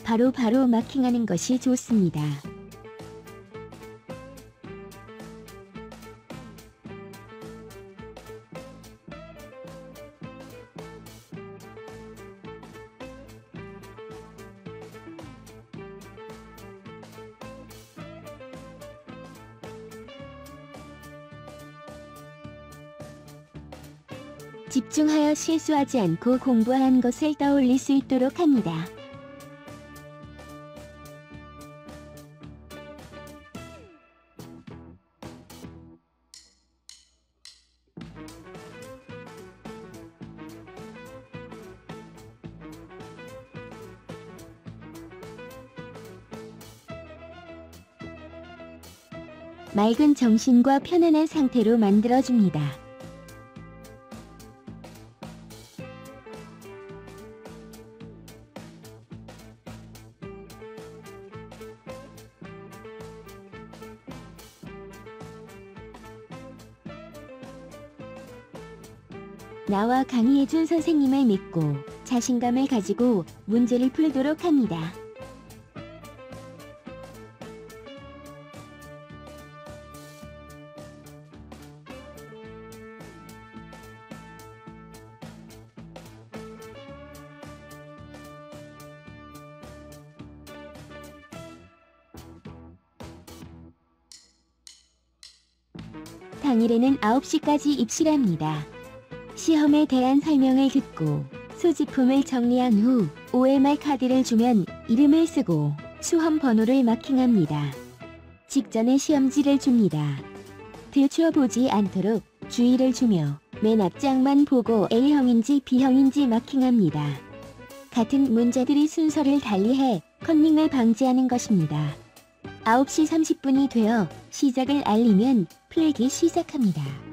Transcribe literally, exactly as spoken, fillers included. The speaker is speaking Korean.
바로바로 바로 마킹하는 것이 좋습니다. 집중하여 실수하지 않고 공부한 것을 떠올릴 수 있도록 합니다. 맑은 정신과 편안한 상태로 만들어줍니다. 나와 강의해준 선생님을 믿고 자신감을 가지고 문제를 풀도록 합니다. 당일에는 아홉 시까지 입실합니다. 시험에 대한 설명을 듣고 소지품을 정리한 후 오엠알 카드를 주면 이름을 쓰고 수험 번호를 마킹합니다. 직전에 시험지를 줍니다. 들춰보지 않도록 주의를 주며 맨 앞장만 보고 A형인지 B형인지 마킹합니다. 같은 문제들이 순서를 달리해 컨닝을 방지하는 것입니다. 아홉 시 삼십 분이 되어 시작을 알리면 풀기 시작합니다.